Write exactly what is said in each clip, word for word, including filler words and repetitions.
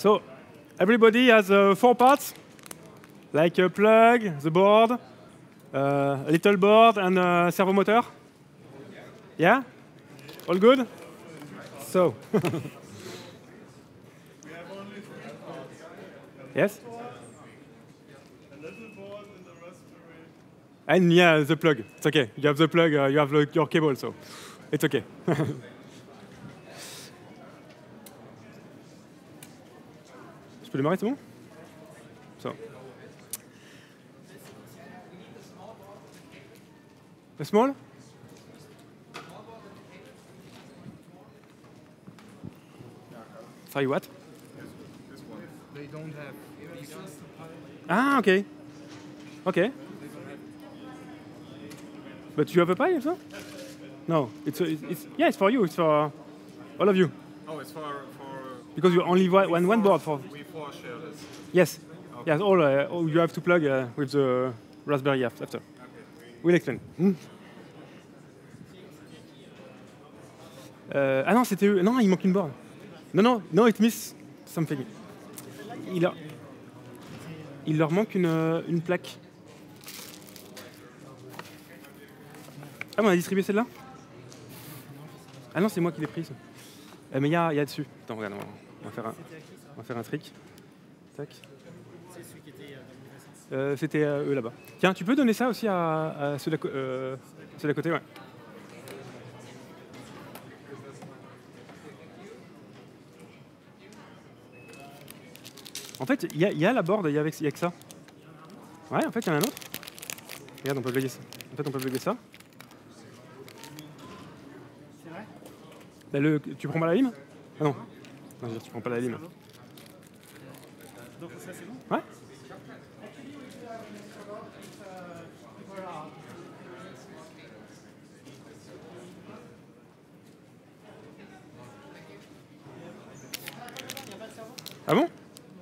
So everybody has uh, four parts, like a plug, the board, uh, a little board, and a servo motor. Yeah? All good? So. Yes? And yeah, the plug. It's okay. You have the plug, uh, you have the, your cable, so it's okay. Je peux démarrer, c'est bon? So. A small? Sorry, what? They don't have pieces. Ah, okay. Okay. But you have a pie also? No, it's, a, it's yeah, it's for you. It's for uh, all of you. Oh, it's for for. Because you only one one, one board for. We four share this. Yes. Okay. Yes. All, uh, all you have to plug uh, with the Raspberry after. Okay. We'll explain. Hmm. Euh, ah non, c'était eux. Non, il manque une board. Non, non, non, it miss something. Il, a, il leur manque une, une plaque. Ah, on a distribué celle-là? Ah non, c'est moi qui l'ai prise. Euh, mais il y a, y a dessus. Attends, regarde, on va faire un, on va faire un trick. Tac. C'est celui qui était dans euh, C'était euh, eux là-bas. Tiens, tu peux donner ça aussi à, à ceux d'à euh, côté, ouais. En fait, il y, y a la board, il y, y a que ça. Ouais, en fait, il y en a un autre. Regarde, on peut plugger ça. En fait, on peut plugger ça. C'est vrai? Bah, le, tu prends pas la lime? Ah non. Non, je veux dire, tu prends pas la lime. Donc ça, c'est bon? Ouais. Ah bon?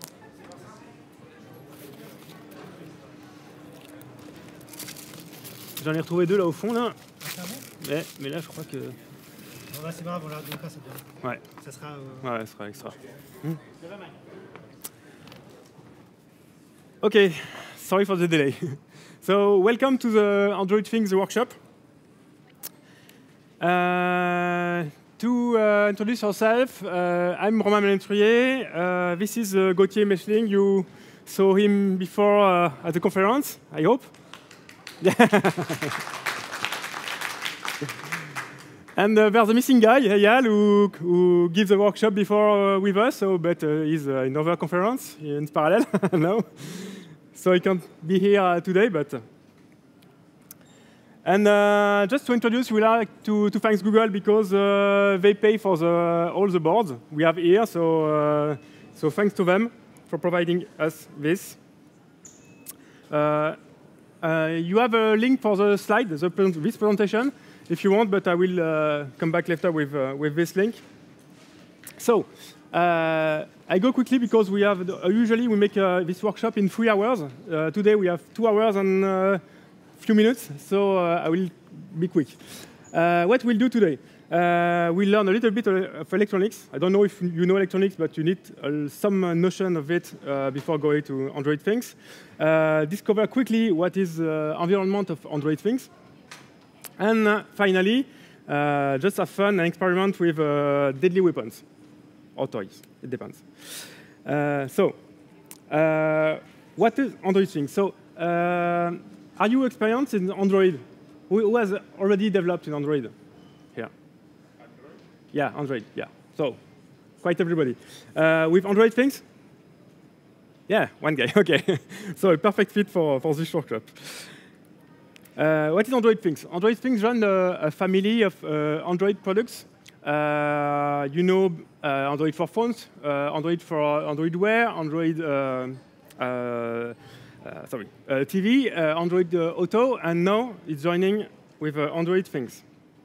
J'en ai retrouvé deux là au fond là. Ah, c'est bon? Mais, mais là je crois que. Bon, bah, c'est pas grave, on l'a donc pas, c'est bien. Ouais. Ça sera. Euh... Ouais, ça sera extra. Hmm. Okay, sorry for the delay. So welcome to the Android Things workshop. Uh, to uh, introduce ourselves, uh, I'm Romain Melentrier. Uh, this is uh, Gauthier Mechling. You saw him before uh, at the conference, I hope. And uh, there's a missing guy, Eyal, who, who gives a workshop before uh, with us, so, but uh, he's uh, in another conference in parallel now. So he can't be here uh, today, but. Uh, and uh, just to introduce, we like to, to thank Google because uh, they pay for the, all the boards we have here, so, uh, so thanks to them for providing us this. Uh, uh, you have a link for the slide, the, this presentation, if you want, but I will uh, come back later with, uh, with this link. So, uh, I go quickly because we have, uh, usually we make uh, this workshop in three hours. Uh, today we have two hours and a uh, few minutes, so uh, I will be quick. Uh, what we'll do today? Uh, we'll learn a little bit of electronics. I don't know if you know electronics, but you need uh, some uh, notion of it uh, before going to Android Things. Uh, discover quickly what is the uh, environment of Android Things. And uh, finally, uh, just have fun and experiment with uh, deadly weapons. Or toys, it depends. Uh, so, uh, what is Android Things? So, uh, are you experienced in Android? Who, who has already developed in Android? Here. Android? Yeah, Android, yeah. So, quite everybody. Uh, with Android Things? Yeah, one guy, OK. So, a perfect fit for, for this workshop. Uh, what is Android Things? Android Things run a, a family of uh, Android products. Uh, you know uh, Android for phones, uh, Android for Android Wear, Android uh, uh, uh, sorry, uh, T V, uh, Android uh, Auto, and now it's joining with uh, Android Things.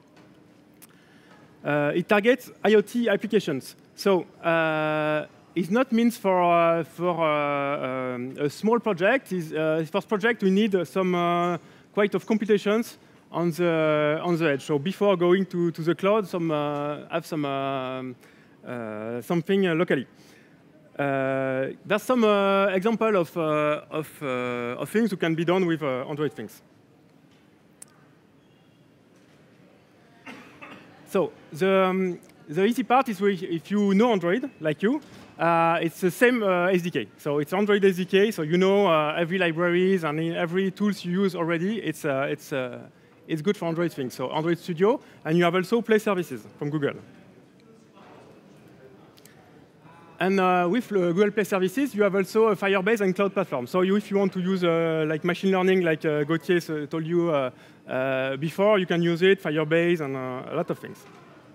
Uh, it targets IoT applications. So uh, it's not meant for, uh, for uh, um, a small project. It's, uh, for project, we need uh, some uh, quite of computations on the on the edge. So before going to, to the cloud, some uh, have some uh, uh, something uh, locally. Uh, there's some uh, example of, uh, of, uh, of things that can be done with uh, Android things. So the, um, the easy part is if you know Android, like you, uh, it's the same uh, S D K. So it's Android S D K, so you know uh, every libraries and every tools you use already. It's, uh, it's, uh, it's good for Android things. So Android Studio, and you have also Play Services from Google. And uh, with uh, Google Play Services, you have also a Firebase and cloud platform. So you, if you want to use uh, like machine learning, like uh, Gauthier uh, told you uh, uh, before, you can use it, Firebase, and uh, a lot of things.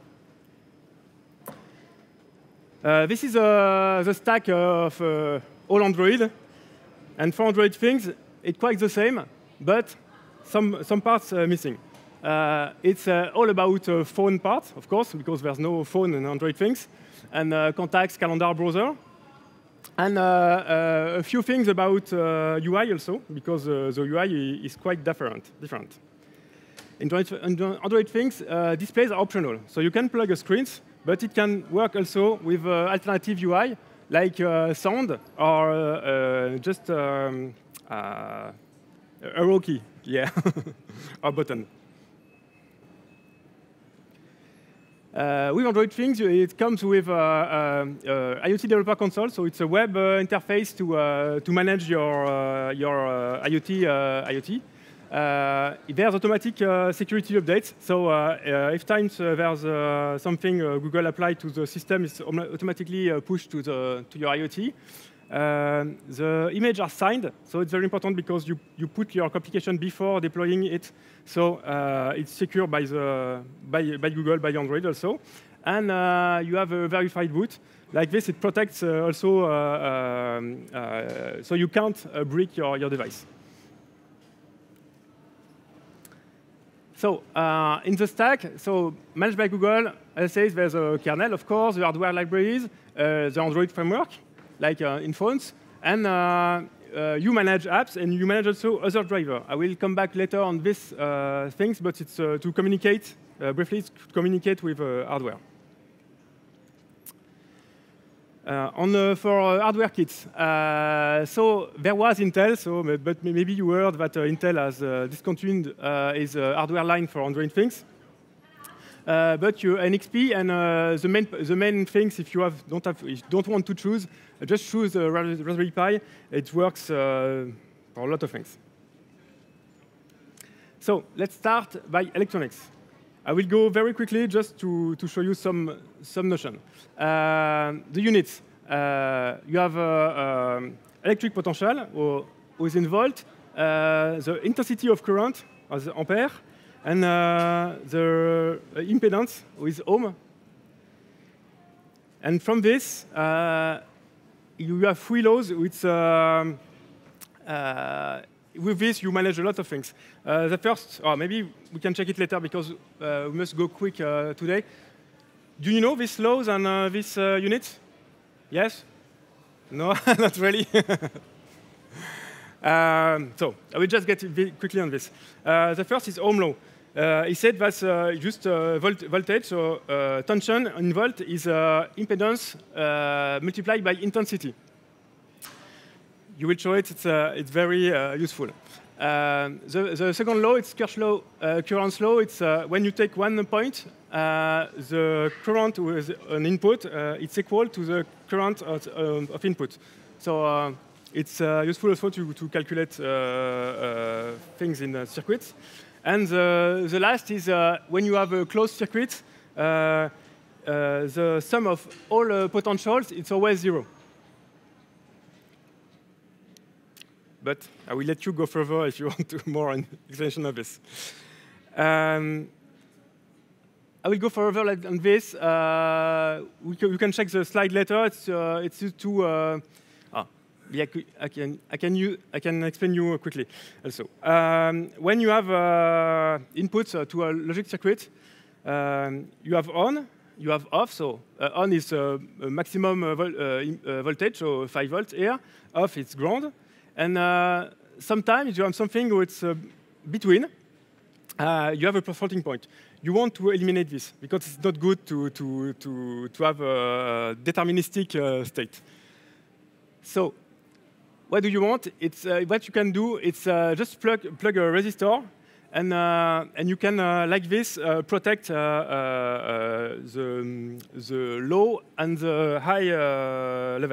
Uh, this is uh, the stack of uh, all Android. And for Android things, it's quite the same, but some, some parts uh, missing. Uh, it's uh, all about uh, phone part, of course, because there's no phone in Android things. And uh, contacts, calendar, browser. And uh, uh, a few things about uh, U I also, because uh, the U I is quite different. different. In Android things, uh, displays are optional. So you can plug a screens, but it can work also with uh, alternative U I, like uh, sound or uh, uh, just um, uh, arrow key, yeah, or button. Uh, with Android things, it comes with uh, uh, uh, IoT Developer Console, so it's a web uh, interface to uh, to manage your uh, your uh, IoT uh, IoT. Uh, there's automatic uh, security updates, so uh, uh, if times uh, there's uh, something uh, Google applied to the system, it's automatically uh, pushed to the to your IoT. Uh, the images are signed, so it's very important because you, you put your application before deploying it, so uh, it's secure by, the, by, by Google, by Android also. And uh, you have a verified boot. Like this, it protects uh, also, uh, um, uh, so you can't uh, break your, your device. So uh, in the stack, so managed by Google, as I say, there's a kernel, of course, the hardware libraries, uh, the Android framework, like uh, in phones, and uh, uh, you manage apps, and you manage also other drivers. I will come back later on these uh, things, but it's uh, to communicate, uh, briefly, it's to communicate with uh, hardware. Uh, on uh, for uh, hardware kits, uh, so there was Intel, so but maybe you heard that uh, Intel has uh, discontinued uh, its uh, hardware line for Android things. Uh, but you N X P and uh, the main the main things, if you have don't have if you don't want to choose, uh, just choose the Raspberry Pi. It works uh, for a lot of things. So let's start by electronics. I will go very quickly just to to show you some some notion. Uh, the units. Uh, you have uh, um, electric potential or within volt, uh, the intensity of current as ampere, and uh, the impedance with ohm. And from this, uh, you have three laws. Which, um, uh, with this, you manage a lot of things. Uh, the first, or maybe we can check it later because uh, we must go quick uh, today. Do you know these laws and uh, these uh, units? Yes? No, not really. um, so I will just get quickly on this. Uh, the first is Ohm law. Uh, he said that's uh, just uh, volt voltage, so uh, tension in volt is uh, impedance uh, multiplied by intensity. You will show it, it's, uh, it's very uh, useful. Uh, the, the second law, it's Kirchhoff's law, uh, current's law. It's uh, when you take one point, uh, the current with an input, uh, it's equal to the current of, um, of input. So uh, it's uh, useful also to, to calculate uh, uh, things in uh, circuits. And the, the last is uh, when you have a closed circuit, uh, uh, the sum of all uh, potentials, it's always zero. But I will let you go further if you want to more an explanation of this. Um, I will go further on this. Uh, we can, you can check the slide later. It's uh, it's to uh, ah, yeah, I can I can use, I can explain you quickly. Also, um, when you have uh, inputs uh, to a logic circuit, um, you have on, you have off. So uh, on is uh, a maximum uh, vol uh, uh, voltage, so five volts here. Off is ground. And uh, sometimes you have something which uh, between. Uh, you have a floating point. You want to eliminate this because it's not good to to to to have a deterministic uh, state. So what do you want? It's uh, what you can do. It's uh, just plug plug a resistor, and uh, and you can uh, like this uh, protect uh, uh, the the low and the high uh, level.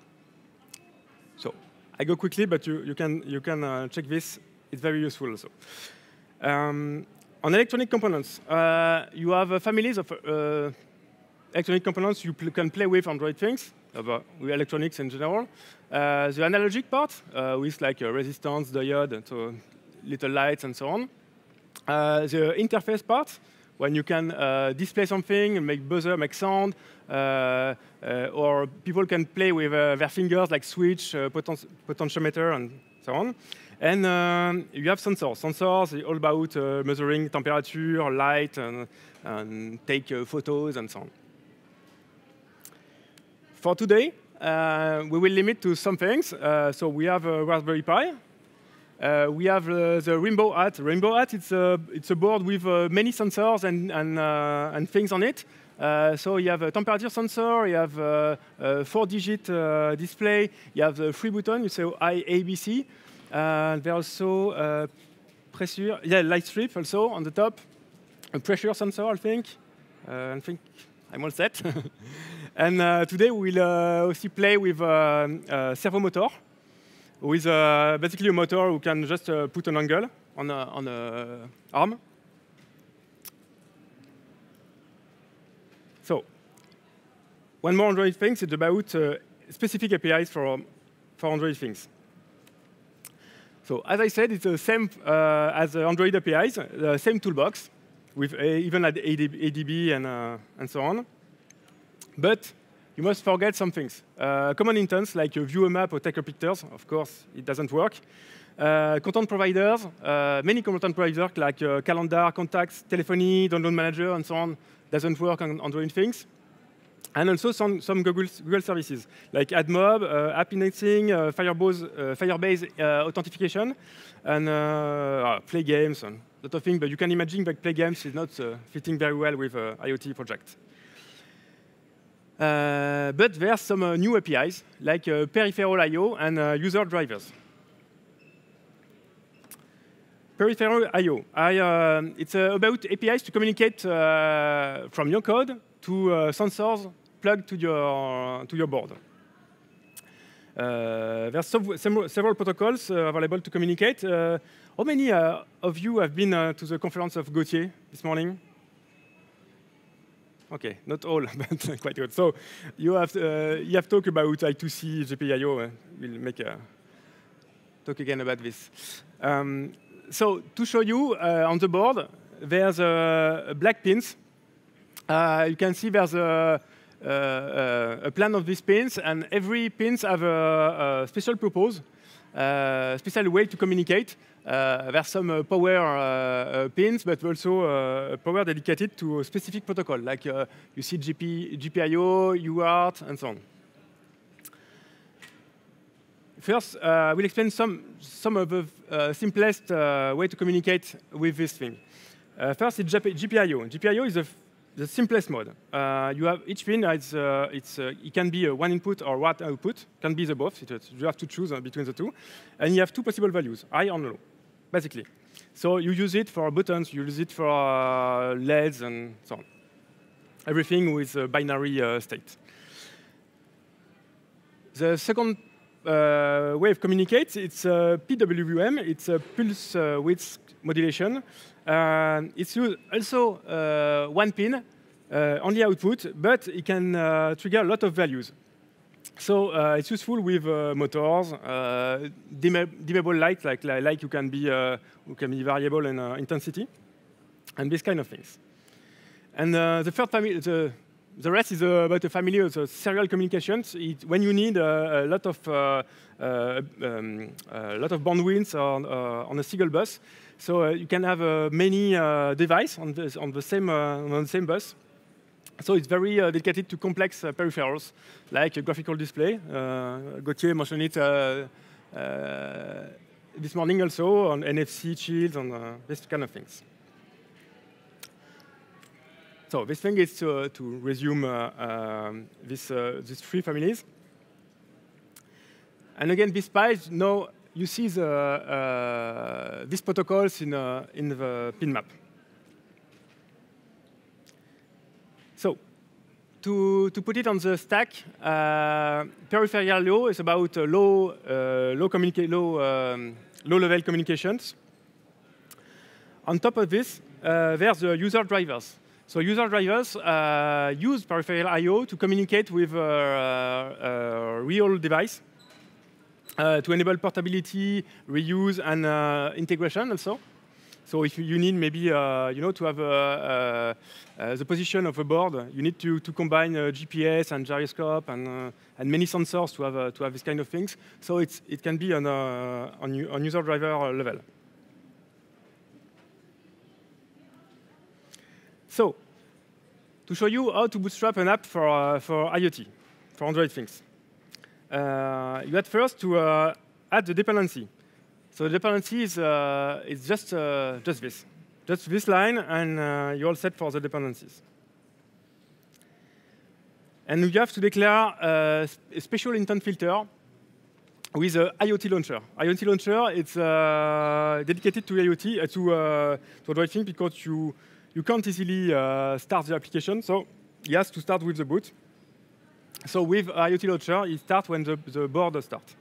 So I go quickly, but you you can you can uh, check this. It's very useful also. Um, on electronic components, uh, you have uh, families of uh, electronic components you pl can play with Android things, about with electronics in general. Uh, the analogic part, uh, with like a resistance, diode, and so little lights and so on. Uh, the interface part, when you can uh, display something, make buzzer, make sound, uh, uh, or people can play with uh, their fingers, like switch, uh, poten potentiometer, and so on. And um, you have sensors. Sensors are all about uh, measuring temperature, light, and, and take uh, photos, and so on. For today, uh, we will limit to some things. Uh, so we have a Raspberry Pi. Uh, we have uh, the Rainbow Hat. Rainbow Hat, it's a, it's a board with uh, many sensors and, and, uh, and things on it. Uh, so you have a temperature sensor, you have a, a four-digit uh, display, you have the three button, you say I, A, B, C. Uh, there's also uh, pressure, yeah, light strip also on the top, a pressure sensor, I think. Uh, I think I'm all set. And uh, today we'll uh, also play with uh, a servo motor, with uh, basically a motor who can just uh, put an angle on a, on a arm. So, one more Android thing, it's about uh, specific A P Is for, for Android things. So, as I said, it's the same uh, as Android A P Is, the same toolbox, with a, even at A D B and, uh, and so on. But you must forget some things. Uh, common intents, like uh, view a map or take a pictures, of course, it doesn't work. Uh, content providers, uh, many content providers like uh, calendar, contacts, telephony, download manager, and so on, doesn't work on Android things. And also some, some Google, Google services, like AdMob, uh, app indexing, uh, Firebase, uh, Firebase uh, authentication, and uh, play games, and a lot of things. But you can imagine that play games is not uh, fitting very well with uh, IoT project. Uh, but there are some uh, new A P Is, like uh, peripheral I O and uh, user drivers. Peripheral I O. I, uh, it's uh, about A P Is to communicate uh, from your code to uh, sensors plugged to your, to your board. Uh, there are several, several protocols uh, available to communicate. Uh, how many uh, of you have been uh, to the conference of Gauthier this morning? OK, not all, but quite good. So you have, uh, you have talked about I two C, G P I O. Uh, we'll make a talk again about this. Um, so to show you, uh, on the board, there's uh, black pins. Uh, you can see there's a, uh, a plan of these pins, and every pins have a, a special purpose, a special way to communicate. Uh, there's some uh, power uh, uh, pins, but also uh, power dedicated to a specific protocol, like uh, you see G P, G P I O, U A R T, and so on. First, uh, we'll explain some, some of the uh, simplest uh, way to communicate with this thing. Uh, first, it's G P I O. G P I O is the, the simplest mode. Uh, you have each pin, it's, uh, it's, uh, it can be a one input or one output, can be the both. You have to choose uh, between the two. And you have two possible values, high or low, basically. So you use it for buttons, you use it for uh, L E Ds, and so on. Everything with a binary uh, state. The second uh, way of communicate, it's uh, P W M. It's a pulse uh, width modulation. Uh, it's also uh, one pin, uh, only output, but it can uh, trigger a lot of values. So uh, it's useful with uh, motors, uh, dimmable light, like, like, like you can be, uh, you can be variable in uh, intensity, and this kind of things. And uh, the third family, the, the rest is uh, about the family of the serial communications. It, when you need uh, a lot of uh, uh, um, a lot of bandwidth on, uh, on a single bus, so uh, you can have uh, many uh, devices on the, on the same uh, on the same bus. So it's very uh, dedicated to complex uh, peripherals, like a graphical display. Uh, Gauthier mentioned it uh, uh, this morning also on N F C, shields, and uh, this kind of things. So this thing is to, uh, to resume uh, um, this, uh, these three families. And again, this page, now you see the, uh, these protocols in, uh, in the pin map. So to, to put it on the stack, uh, peripheral I O is about uh, low, uh, low, low, um, low level communications. On top of this, uh, there's the user drivers. So user drivers uh, use peripheral I O to communicate with a uh, uh, real device uh, to enable portability, reuse, and uh, integration also. So if you need maybe uh, you know, to have uh, uh, uh, the position of a board, you need to, to combine uh, G P S and gyroscope and, uh, and many sensors to have, uh, to have this kind of things. So it's, it can be on, uh, on, on user driver level. So, to show you how to bootstrap an app for, uh, for IoT, for Android things, uh, you had first to uh, add the dependency. So the dependency is, uh, is just, uh, just this, just this line, and uh, you're all set for the dependencies. And you have to declare uh, a special intent filter with a IoT launcher. IoT launcher, it's uh, dedicated to IoT, uh, to, uh, to Android things, because you You can't easily uh, start the application, so he has to start with the boot. So with IoT Launcher, it starts when the, the board starts.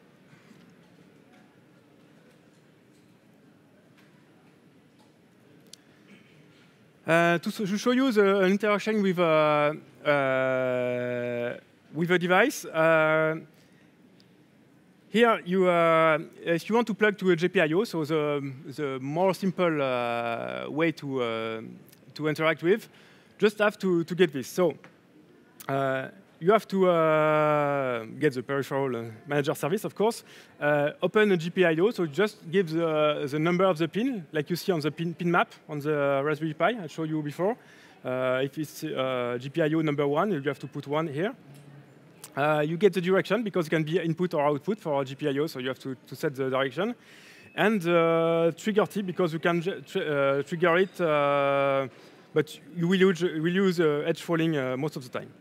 Uh, to, to show you the interaction with, uh, uh, with a device, uh, here, you, uh, if you want to plug to a G P I O, so the, the more simple uh, way to, uh, to interact with, just have to, to get this. So uh, you have to uh, get the peripheral uh, manager service, of course, uh, open a G P I O, so just give the, the number of the pin, like you see on the pin, pin map on the Raspberry Pi I showed you before. Uh, if it's uh, G P I O number one, you have to put one here. Uh, you get the direction, because it can be input or output for a G P I O, so you have to, to set the direction. And uh, trigger T, because you can tr uh, trigger it, uh, but you will use, will use uh, edge falling uh, most of the time.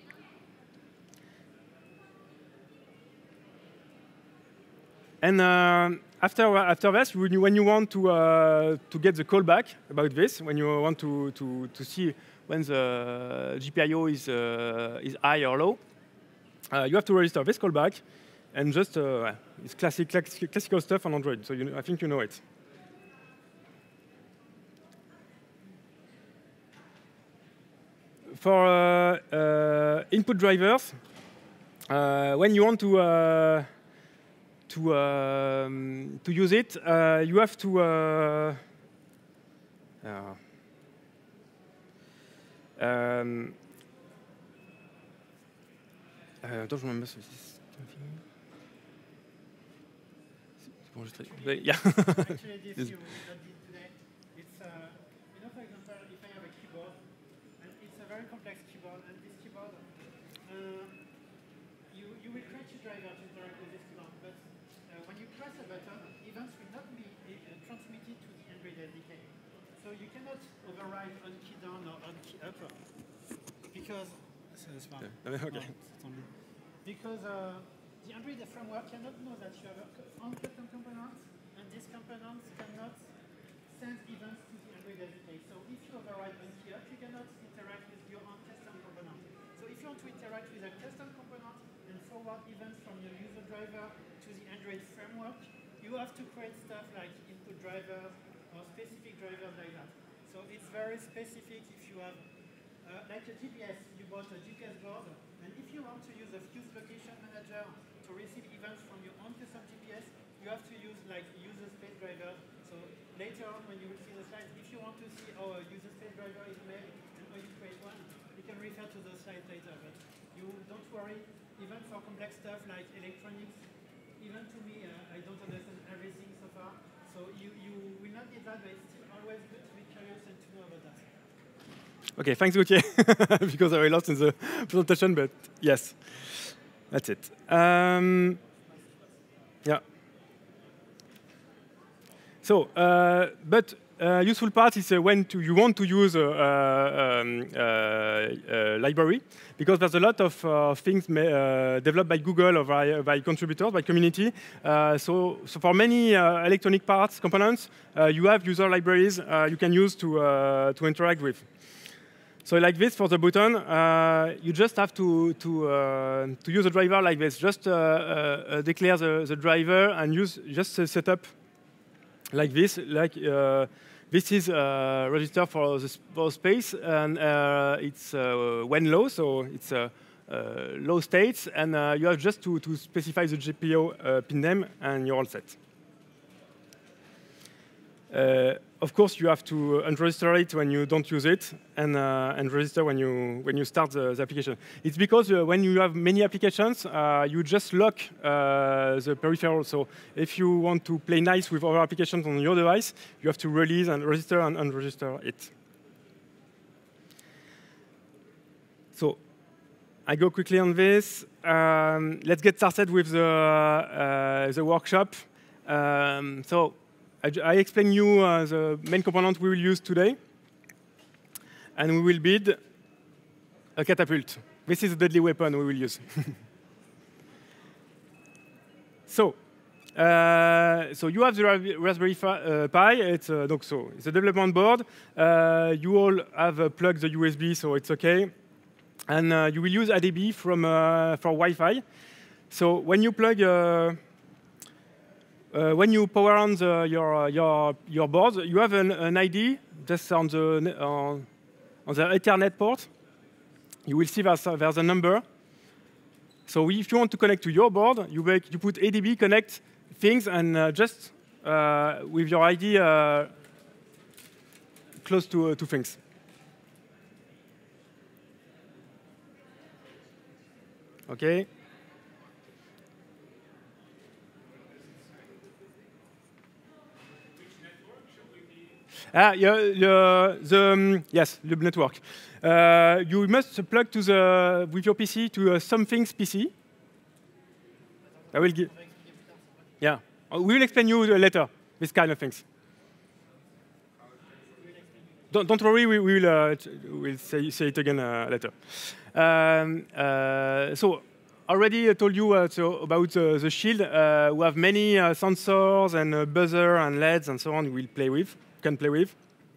And uh, after, after this, when you, when you want to, uh, to get the callback about this, when you want to, to, to see when the G P I O is, uh, is high or low, uh, you have to register this callback. And just, uh, it's classic, classic, classical stuff on Android, so you, I think you know it. For uh, uh, input drivers, uh, when you want to uh, to um, to use it, uh, you have to. Uh, uh, um, I don't remember this. But yeah. Actually, this you that did today, it's, uh, you know, for example, if I have a keyboard, and it's a very complex keyboard, and this keyboard, uh, you, you will create a driver to interact with this keyboard, but uh, when you press a button, events will not be uh, transmitted to the Android S D K. So you cannot override on key down or on key up, because, so it's fine. Okay. Okay. No, because uh, the Android framework cannot know that you have on custom components, and these components cannot send events to the Android S D K. So if you override on key up, you cannot interact with your own custom component. So if you want to interact with a custom component and forward events from your user driver to the Android framework, you have to create stuff like input drivers or specific drivers like that. So it's very specific if you have, uh, like a G P S, you bought a G P S board, and if you want to use a fuse location manager to receive events from your own custom G P S, you have to use like user space driver. So later on when you will see the slides, if you want to see how a user space driver is made and how you create one, you can refer to those slides later. But you don't worry, even for complex stuff like electronics, even to me, uh, I don't understand everything so far. So you, you will not get that, but it's still always good to be curious and to know about that. Okay, thanks, Gauthier, because I lost in the presentation, but yes, that's it. Um, yeah. So, uh, but uh, useful part is uh, when to, you want to use a, uh, um, uh, uh, library, because there's a lot of uh, things uh, developed by Google or by, by contributors, by community. Uh, so, so for many uh, electronic parts, components, uh, you have user libraries uh, you can use to, uh, to interact with. So like this for the button, uh, you just have to, to, uh, to use a driver like this. Just uh, uh, declare the, the driver and use just a setup like this. Like uh, this is a register for the for space, and uh, it's uh, when low, so it's uh, uh, low states, and uh, you have just to, to specify the G P I O uh, pin name, and you're all set. Uh, of course, you have to unregister it when you don't use it, and, uh, and register when you when you start the, the application. It's because uh, when you have many applications, uh, you just lock uh, the peripheral. So if you want to play nice with other applications on your device, you have to release and register and unregister it. So I go quickly on this. Um, let's get started with the uh, the workshop. Um, so. I, I explain you uh, the main component we will use today, and we will build a catapult. This is a deadly weapon we will use. so, uh, so you have the Raspberry uh, Pi. It's uh, donc so it's a development board. Uh, you all have uh, plugged the U S B, so it's okay. And uh, you will use A D B from uh, for Wi-Fi. So when you plug uh, Uh, when you power on the, your, uh, your, your board, you have an, an I D just on the, uh, on the Ethernet port. You will see there's, there's a number. So if you want to connect to your board, you, make, you put A D B connect things, and uh, just uh, with your I D uh, close to, uh, to things. OK. Ah, yeah, yeah, the um, yes, the network. Uh, you must plug to the with your P C to uh, something's P C. I will give. Yeah, we will explain you later this kind of things. Don't, don't worry, we will uh, we'll say, say it again uh, later. Um, uh, so. Already I told you uh, so about uh, the shield. Uh, we have many uh, sensors and uh, buzzer and L E Ds and so on. We'll play with, can play with.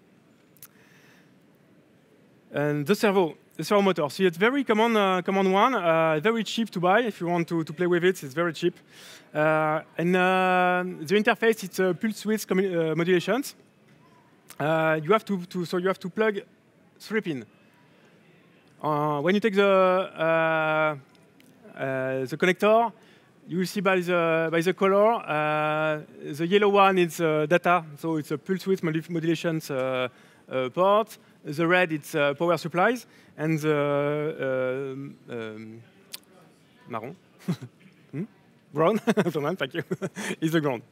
And the servo, the servo motor. So it's very common, uh, common one. Uh, very cheap to buy if you want to, to play with it. It's very cheap. Uh, and uh, the interface, it's uh, pulse width uh, modulations. Uh, you have to, to so you have to plug three pin. Uh, when you take the uh, Uh, the connector, you will see by the, by the color, uh, the yellow one is uh, data, so it's a pulse width modulations uh, uh, port. The red, it's uh, power supplies, and the uh, um, marron, hmm? brown, thank you, is the ground.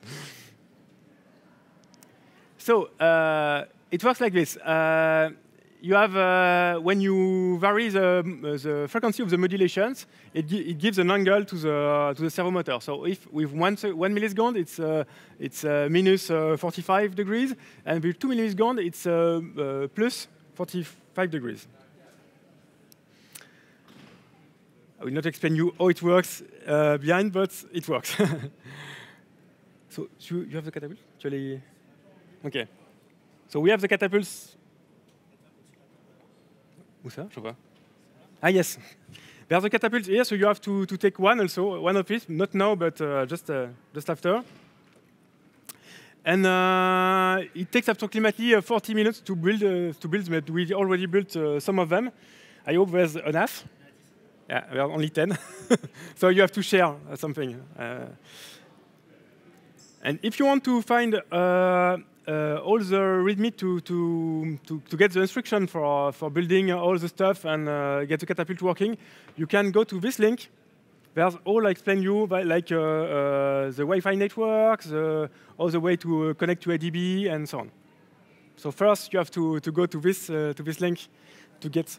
So uh, it works like this. Uh, You have, uh, when you vary the, the frequency of the modulations, it, gi it gives an angle to the, to the servo motor. So if with one, one millisecond, it's, uh, it's uh, minus uh, forty-five degrees, and with two milliseconds, it's uh, uh, plus forty-five degrees. I will not explain you how it works uh, behind, but it works. So you, you have the catapult? Actually, OK. So we have the catapults. Où ça? Je vois. Ah, yes. There's a catapult here, so you have to, to take one also, one of it, not now, but uh, just, uh, just after. And uh, it takes approximately uh, forty minutes to build, uh, to build, but we already built uh, some of them. I hope there's enough. Yeah, there are only ten. So you have to share uh, something. Uh, and if you want to find uh, Uh, all the README to, to, to, to get the instruction for, for building all the stuff and uh, get the catapult working, you can go to this link. There's all I explain you, like uh, uh, the Wi-Fi network, the, all the way to uh, connect to A D B, and so on. So first, you have to, to go to this, uh, to this link to get...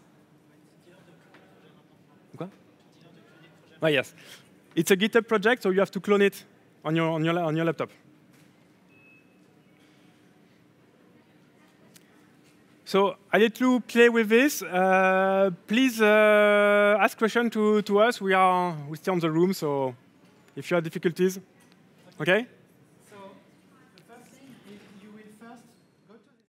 Quoi? Ah, yes. It's a GitHub project, so you have to clone it on your, on your, on your laptop. So I let you play with this. Uh, please uh, ask questions to, to us. We are we stay on the room, so if you have difficulties, okay?